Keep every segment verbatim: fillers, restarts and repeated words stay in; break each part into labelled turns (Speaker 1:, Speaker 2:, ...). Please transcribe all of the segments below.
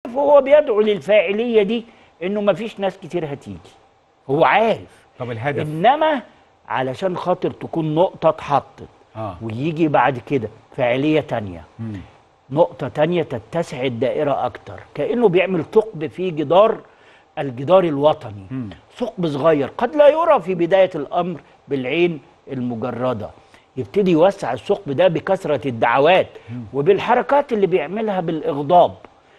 Speaker 1: وهو بيدعو للفاعليه دي انه ما فيش ناس كتير هتيجي، هو عارف.
Speaker 2: طب الهدف
Speaker 1: انما علشان خاطر تكون نقطه اتحطت
Speaker 2: آه.
Speaker 1: ويجي بعد كده فاعليه تانيه،
Speaker 2: مم.
Speaker 1: نقطه تانيه تتسع الدائره اكتر، كانه بيعمل ثقب في جدار الجدار الوطني.
Speaker 2: مم.
Speaker 1: ثقب صغير قد لا يرى في بدايه الامر بالعين المجرده، يبتدي يوسع الثقب ده بكثره الدعوات
Speaker 2: مم.
Speaker 1: وبالحركات اللي بيعملها بالاغضاب،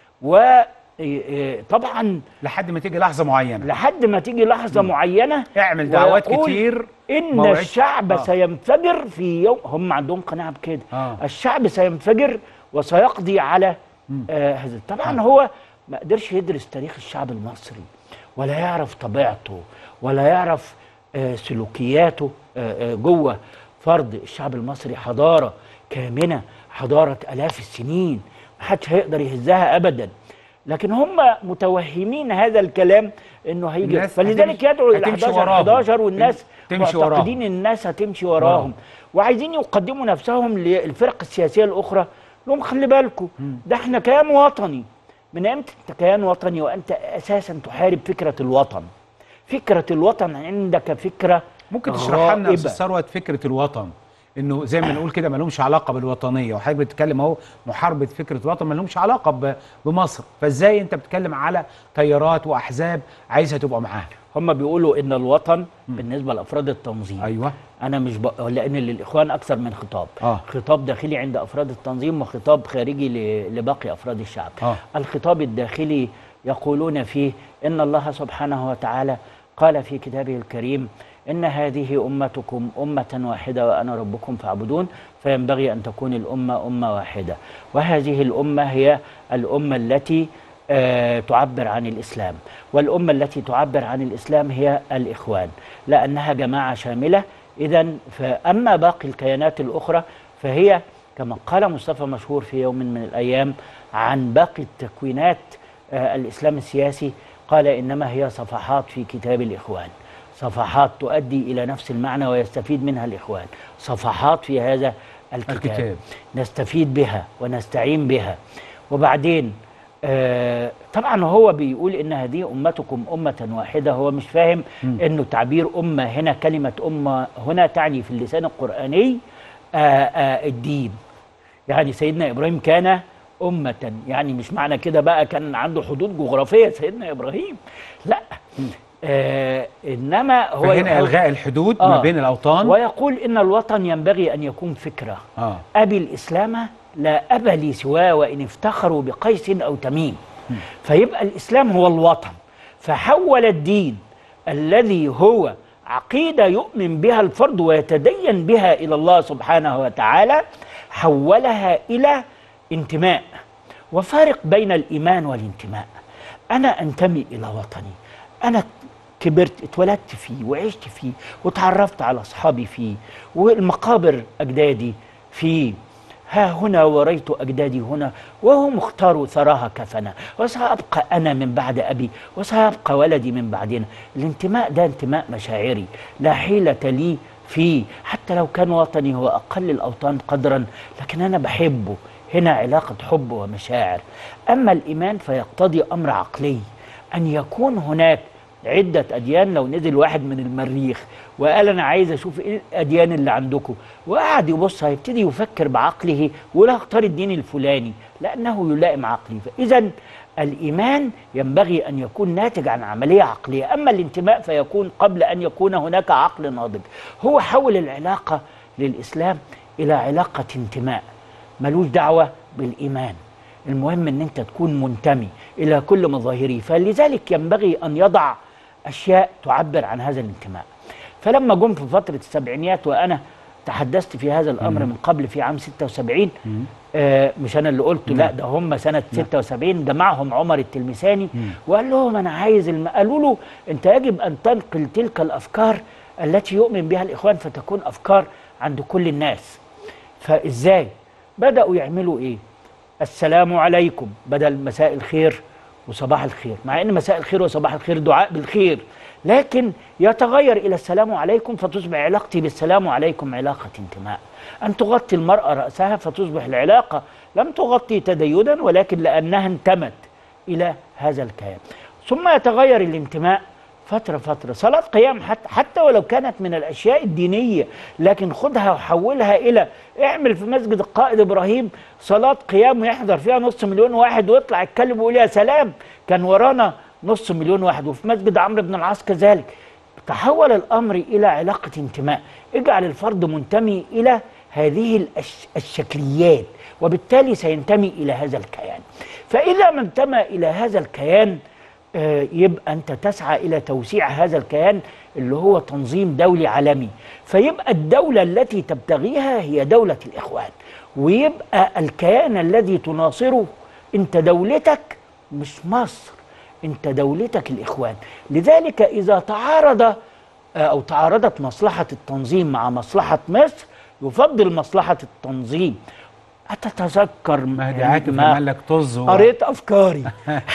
Speaker 1: وطبعا
Speaker 2: لحد ما تيجي لحظه معينه
Speaker 1: لحد ما تيجي لحظه
Speaker 2: مم.
Speaker 1: معينه
Speaker 2: اعمل دعوات
Speaker 1: ويقول
Speaker 2: كتير
Speaker 1: ان الشعب
Speaker 2: آه.
Speaker 1: سينفجر في يوم، هم عندهم قناعه بكده.
Speaker 2: آه.
Speaker 1: الشعب سينفجر وسيقضي على آه هذا. طبعا
Speaker 2: آه.
Speaker 1: هو ما قدرش يدرس تاريخ الشعب المصري، ولا يعرف طبيعته، ولا يعرف آه سلوكياته آه آه جوه فرد الشعب المصري. حضاره كامنه، حضاره الاف السنين، ما حدش هيقدر يهزها ابدا. لكن هم متوهمين هذا الكلام انه هيجي، فلذلك يدعو الى احداشر احداشر والناس معتقدين الناس هتمشي وراهم وراهم. وعايزين يقدموا نفسهم للفرق السياسيه الاخرى، لهم خلي بالكم ده احنا كيان وطني. من امتى انت كيان وطني وانت اساسا تحارب فكره الوطن؟ فكره الوطن عندك فكره
Speaker 2: ممكن تشرح لنا يا استاذ ثروت فكره الوطن؟ انه زي ما نقول كده ما لهمش علاقه بالوطنيه، وحضرتك بتتكلم اهو محاربه فكره الوطن ما لهمش علاقه بمصر، فازاي انت بتتكلم على تيارات واحزاب عايزها تبقى معاها؟
Speaker 1: هم بيقولوا ان الوطن م. بالنسبه لافراد التنظيم،
Speaker 2: ايوه
Speaker 1: انا مش ب... لان للاخوان اكثر من خطاب،
Speaker 2: آه. خطاب
Speaker 1: داخلي عند افراد التنظيم وخطاب خارجي ل... لباقي افراد الشعب.
Speaker 2: آه.
Speaker 1: الخطاب الداخلي يقولون فيه ان الله سبحانه وتعالى قال في كتابه الكريم: إن هذه أمتكم أمة واحدة وأنا ربكم فاعبدون، فينبغي أن تكون الأمة أمة واحدة، وهذه الأمة هي الأمة التي آه تعبر عن الإسلام، والأمة التي تعبر عن الإسلام هي الإخوان، لأنها جماعة شاملة. إذن فأما باقي الكيانات الأخرى فهي كما قال مصطفى مشهور في يوم من الأيام عن باقي التكوينات آه الإسلام السياسي، قال: إنما هي صفحات في كتاب الإخوان، صفحات تؤدي إلى نفس المعنى ويستفيد منها الإخوان، صفحات في هذا الكتاب, الكتاب. نستفيد بها ونستعين بها. وبعدين آه طبعا هو بيقول إن هذه أمتكم أمة واحدة، هو مش فاهم م. إنه تعبير أمة هنا، كلمة أمة هنا تعني في اللسان القرآني آه آه الدين. يعني سيدنا إبراهيم كان أمة، يعني مش معنى كده بقى كان عنده حدود جغرافية سيدنا إبراهيم، لا م. آه إنما هو
Speaker 2: هنا إلغاء الحدود آه ما بين الأوطان،
Speaker 1: ويقول إن الوطن ينبغي أن يكون فكرة.
Speaker 2: آه
Speaker 1: أبي الإسلام لا أبا لي سواه وإن افتخروا بقيس أو تميم. م. فيبقى الإسلام هو الوطن، فحول الدين الذي هو عقيدة يؤمن بها الفرد ويتدين بها إلى الله سبحانه وتعالى، حولها إلى انتماء. وفارق بين الإيمان والانتماء. أنا أنتمي إلى وطني، أنا كبرت اتولدت فيه وعشت فيه وتعرفت على أصحابي فيه، والمقابر أجدادي فيه، ها هنا وريت أجدادي هنا وهم اختاروا ثراها كفنا، وسأبقى أنا من بعد أبي وسيبقى ولدي من بعدنا. الانتماء ده انتماء مشاعري لا حيلة لي فيه، حتى لو كان وطني هو أقل الأوطان قدرا، لكن أنا بحبه. هنا علاقة حب ومشاعر. أما الإيمان فيقتضي أمر عقلي، أن يكون هناك عدة أديان. لو نزل واحد من المريخ وقال أنا عايز أشوف إيه الأديان اللي عندكم، وقعد يبص، هيبتدي يفكر بعقله ولا اختار الدين الفلاني لأنه يلائم عقلي. فإذا الإيمان ينبغي أن يكون ناتج عن عملية عقلية، أما الانتماء فيكون قبل أن يكون هناك عقل ناضج. هو حول العلاقة للإسلام إلى علاقة انتماء، ملوش دعوة بالإيمان. المهم أن أنت تكون منتمي إلى كل مظاهره، فلذلك ينبغي أن يضع أشياء تعبر عن هذا الانتماء. فلما جم في فترة السبعينيات، وأنا تحدثت في هذا الأمر من قبل في عام ستة وسبعين، آه مش أنا اللي قلت، لا ده هم سنة ستة وسبعين جمعهم عمر التلمساني وقال لهم أنا عايز الم... قالوا له أنت يجب أن تنقل تلك الأفكار التي يؤمن بها الإخوان فتكون أفكار عند كل الناس. فإزاي؟ بدأوا يعملوا إيه؟ السلام عليكم بدل مساء الخير وصباح الخير، مع ان مساء الخير وصباح الخير دعاء بالخير، لكن يتغير الى السلام عليكم فتصبح علاقتي بالسلام عليكم علاقة انتماء. ان تغطي المرأة رأسها فتصبح العلاقة لم تغطي تدينا ولكن لانها انتمت إلى هذا الكيان. ثم يتغير الانتماء فترة فترة. صلاة قيام حتى, حتى ولو كانت من الأشياء الدينية، لكن خدها وحولها إلى اعمل في مسجد القائد إبراهيم صلاة قيام ويحضر فيها نص مليون واحد ويطلع يتكلم ويقول يا سلام كان ورانا نص مليون واحد، وفي مسجد عمرو بن العاص كذلك. تحول الأمر إلى علاقة انتماء، اجعل الفرد منتمي إلى هذه الشكليات، وبالتالي سينتمي إلى هذا الكيان. فإذا ما انتمى إلى هذا الكيان يبقى أنت تسعى إلى توسيع هذا الكيان اللي هو تنظيم دولي عالمي، فيبقى الدولة التي تبتغيها هي دولة الإخوان، ويبقى الكيان الذي تناصره أنت دولتك مش مصر، أنت دولتك الإخوان. لذلك إذا تعارض أو تعارضت مصلحة التنظيم مع مصلحة مصر يفضل مصلحة التنظيم. أتتذكر
Speaker 2: مهدي عاكف لما قال لك طز
Speaker 1: قريت أفكاري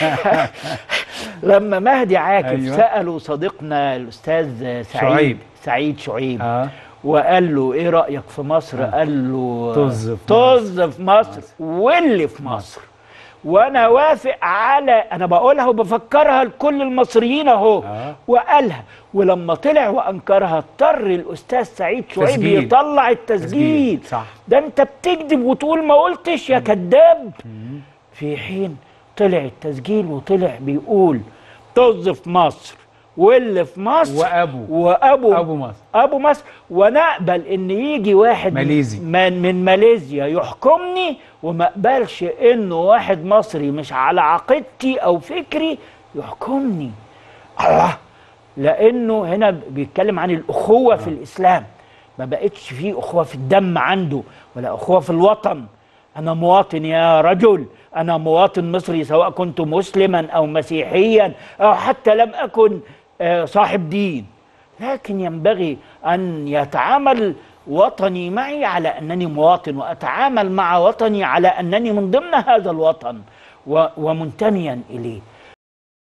Speaker 1: لما مهدي عاكف أيوة. سألوا صديقنا الأستاذ سعيد شعيب. سعيد شعيب آه. وقال له إيه رأيك في مصر؟ آه. قال له
Speaker 2: طز في
Speaker 1: طز في مصر واللي في مصر. وانا وافق على، انا بقولها وبفكرها لكل المصريين اهو آه. وقالها، ولما طلع وانكرها اضطر الاستاذ سعيد شعيب تسجيل. يطلع التسجيل
Speaker 2: صح.
Speaker 1: ده انت بتكذب وتقول ما قلتش يا كذاب. في حين طلع التسجيل وطلع بيقول طز في مصر واللي في مصر
Speaker 2: وابو
Speaker 1: وابو
Speaker 2: ابو مصر
Speaker 1: ابو مصر، ونقبل ان يجي واحد
Speaker 2: ماليزي
Speaker 1: من من ماليزيا يحكمني، وما اقبلش انه واحد مصري مش على عقيدتي او فكري يحكمني. الله، لانه هنا بيتكلم عن الاخوه في الاسلام، ما بقتش فيه اخوه في الدم عنده ولا اخوه في الوطن. انا مواطن يا رجل، انا مواطن مصري سواء كنت مسلما او مسيحيا او حتى لم اكن صاحب دين، لكن ينبغي أن يتعامل وطني معي على أنني مواطن، وأتعامل مع وطني على أنني من ضمن هذا الوطن ومنتميا إليه.